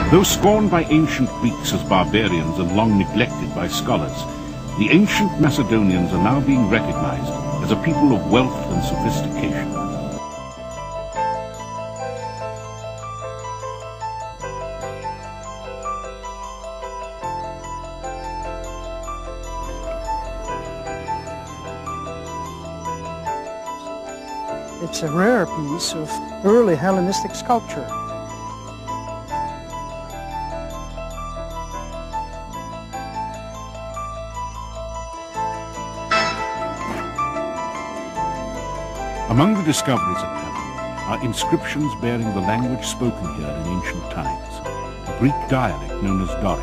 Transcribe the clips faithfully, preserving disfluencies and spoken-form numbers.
Though scorned by ancient Greeks as barbarians and long neglected by scholars, the ancient Macedonians are now being recognized as a people of wealth and sophistication. It's a rare piece of early Hellenistic sculpture. Among the discoveries at Pella are inscriptions bearing the language spoken here in ancient times, a Greek dialect known as Doric.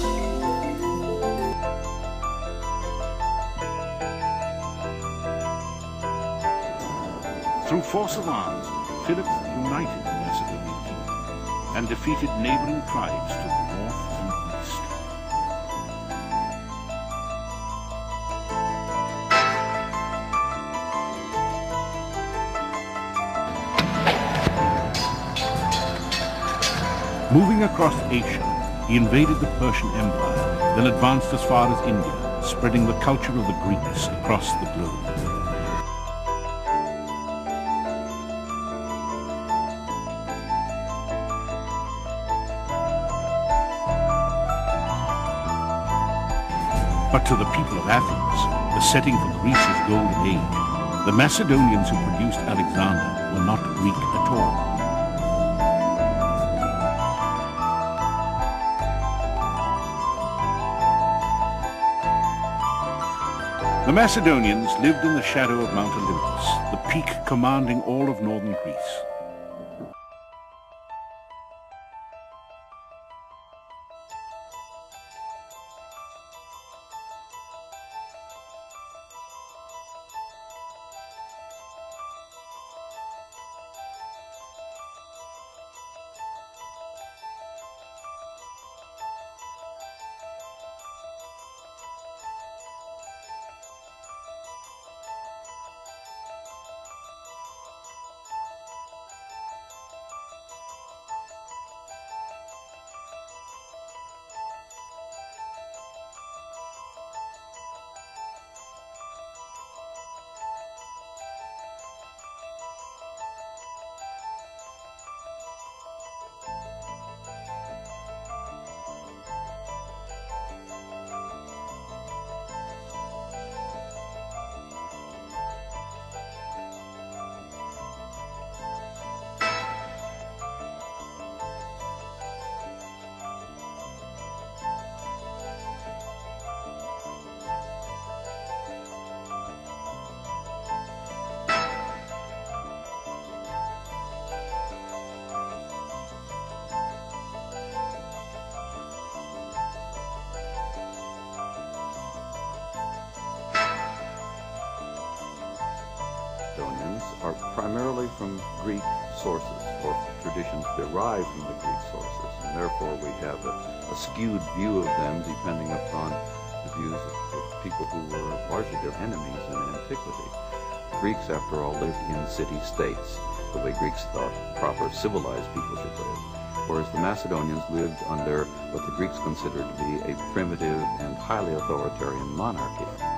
Through force of arms, Philip united the Macedonian kingdom and defeated neighboring tribes to the north and east. Moving across Asia, he invaded the Persian Empire, then advanced as far as India, spreading the culture of the Greeks across the globe. But to the people of Athens, the setting for Greece's golden age, the Macedonians who produced Alexander were not Greek at all. The Macedonians lived in the shadow of Mount Olympus, the peak commanding all of northern Greece. Are primarily from Greek sources, or traditions derived from the Greek sources, and therefore we have a, a skewed view of them depending upon the views of, of people who were largely their enemies in antiquity. Greeks, after all, lived in city-states, the way Greeks thought proper civilized people should live, whereas the Macedonians lived under what the Greeks considered to be a primitive and highly authoritarian monarchy.